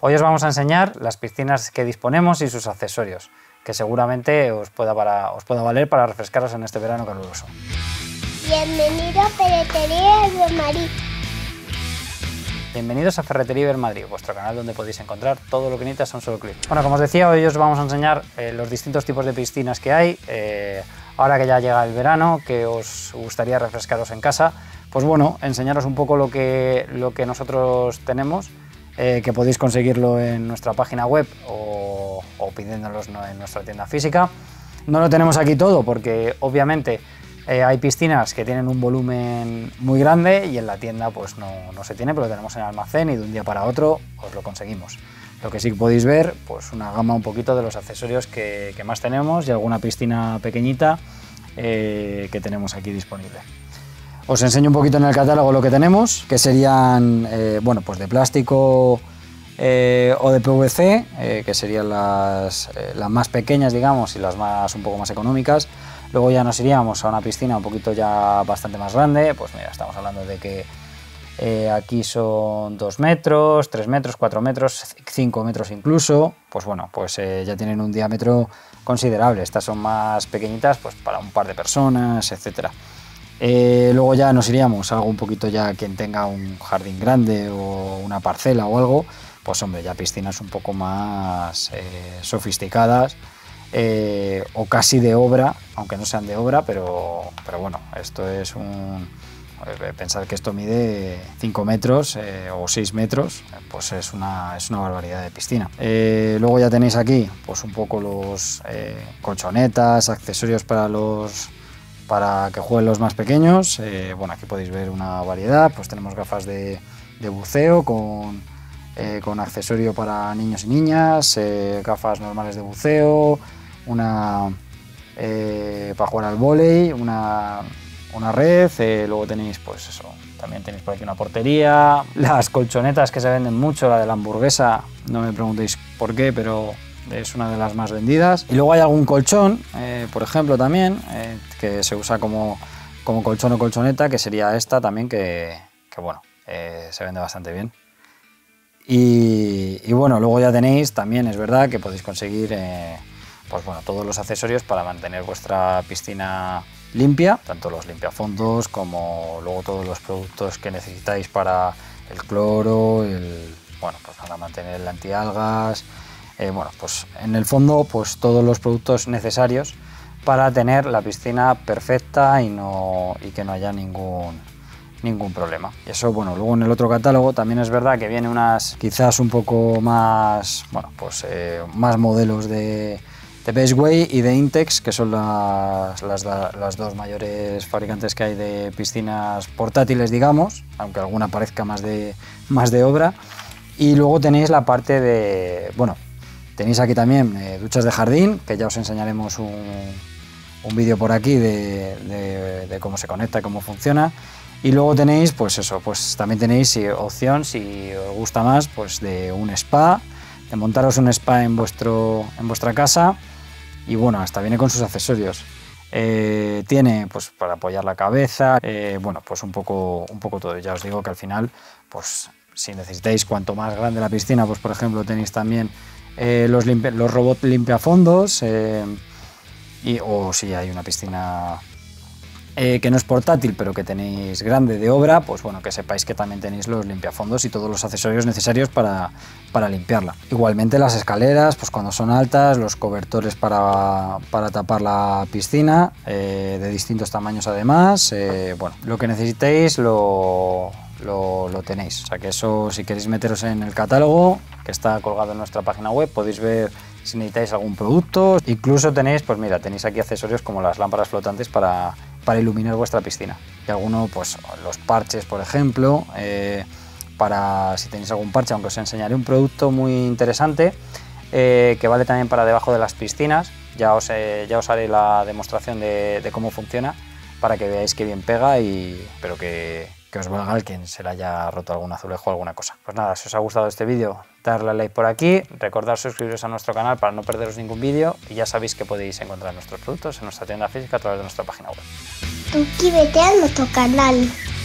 Hoy os vamos a enseñar las piscinas que disponemos y sus accesorios, que seguramente os pueda valer para refrescaros en este verano caluroso. Bienvenido a Ferretería Ibermadrid. Bienvenidos a Ferretería Ibermadrid, vuestro canal donde podéis encontrar todo lo que necesitas a un solo clic. Bueno, como os decía, hoy os vamos a enseñar los distintos tipos de piscinas que hay. Ahora que ya llega el verano, que os gustaría refrescaros en casa, pues bueno, enseñaros un poco lo que nosotros tenemos, que podéis conseguirlo en nuestra página web o pidiéndolos en nuestra tienda física. No lo tenemos aquí todo porque obviamente hay piscinas que tienen un volumen muy grande y en la tienda pues no se tiene, pero lo tenemos en el almacén y de un día para otro os lo conseguimos. Lo que sí podéis ver, pues una gama un poquito de los accesorios que más tenemos y alguna piscina pequeñita que tenemos aquí disponible. Os enseño un poquito en el catálogo lo que tenemos, que serían bueno, pues de plástico o de PVC, que serían las más pequeñas, digamos, y las un poco más económicas. Luego ya nos iríamos a una piscina un poquito ya bastante más grande, pues mira, estamos hablando de que aquí son 2 metros, 3 metros, 4 metros, 5 metros incluso, pues bueno, pues ya tienen un diámetro considerable. Estas son más pequeñitas, pues para un par de personas, etcétera. Luego ya nos iríamos a algo un poquito ya quien tenga un jardín grande o una parcela o algo, pues hombre, ya piscinas un poco más sofisticadas o casi de obra, aunque no sean de obra, pero bueno, esto es pensar que esto mide 5 metros o 6 metros, pues es una barbaridad de piscina. Luego ya tenéis aquí pues un poco los colchonetas, accesorios para que jueguen los más pequeños. Bueno, aquí podéis ver una variedad, pues tenemos gafas de buceo con accesorio para niños y niñas, gafas normales de buceo, una para jugar al vóley, una red, luego tenéis pues eso, también tenéis por aquí una portería, las colchonetas que se venden mucho, la de la hamburguesa, no me preguntéis por qué, pero es una de las más vendidas. Y luego hay algún colchón, por ejemplo también, que se usa como colchón o colchoneta, que sería esta también, que bueno, se vende bastante bien. Y bueno, luego ya tenéis también, es verdad, que podéis conseguir pues bueno, todos los accesorios para mantener vuestra piscina limpia, tanto los limpiafondos como luego todos los productos que necesitáis para el cloro, bueno, pues para mantener el antialgas, bueno, pues en el fondo pues todos los productos necesarios para tener la piscina perfecta y que no haya ningún problema. Y eso, bueno, luego en el otro catálogo también es verdad que viene unas quizás un poco más, bueno, pues más modelos de Bestway y de Intex, que son las dos mayores fabricantes que hay de piscinas portátiles, digamos, aunque alguna parezca más de obra. Y luego tenéis la parte de, bueno, tenéis aquí también duchas de jardín, que ya os enseñaremos un vídeo por aquí de cómo se conecta y cómo funciona. Y luego tenéis, pues eso, pues también tenéis opción, si os gusta más, pues de un spa, de montaros un spa en vuestra casa. Y bueno, hasta viene con sus accesorios. Tiene pues para apoyar la cabeza, bueno, pues un poco todo. Ya os digo que al final, pues si necesitáis, cuanto más grande la piscina, pues por ejemplo tenéis también los robots limpiafondos, o si hay una piscina que no es portátil pero que tenéis grande de obra, pues bueno, que sepáis que también tenéis los limpiafondos y todos los accesorios necesarios para limpiarla. Igualmente las escaleras, pues cuando son altas, los cobertores para tapar la piscina, de distintos tamaños además, bueno, lo que necesitéis lo tenéis. O sea que eso, si queréis meteros en el catálogo que está colgado en nuestra página web, podéis ver si necesitáis algún producto. Incluso tenéis, pues mira, tenéis aquí accesorios como las lámparas flotantes para iluminar vuestra piscina. Y alguno, pues los parches, por ejemplo, para si tenéis algún parche, aunque os enseñaré un producto muy interesante que vale también para debajo de las piscinas. Ya os haré la demostración de cómo funciona para que veáis que bien pega, pero que os valga el quien se le haya roto algún azulejo o alguna cosa. Pues nada, si os ha gustado este vídeo, darle a like por aquí, recordad suscribiros a nuestro canal para no perderos ningún vídeo, y ya sabéis que podéis encontrar nuestros productos en nuestra tienda física a través de nuestra página web. Suscríbete a nuestro canal.